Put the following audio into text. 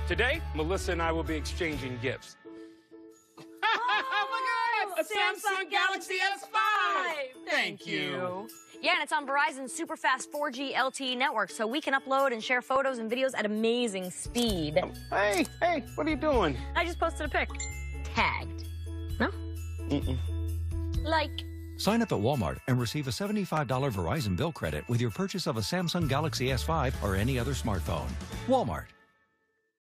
Today, Melissa and I will be exchanging gifts. Oh my God! A Samsung Galaxy S5! Thank you. Yeah, and it's on Verizon's super fast 4G LTE network, so we can upload and share photos and videos at amazing speed. Hey, what are you doing? I just posted a pic. Tagged. No? Like. Sign up at Walmart and receive a $75 Verizon bill credit with your purchase of a Samsung Galaxy S5 or any other smartphone. Walmart.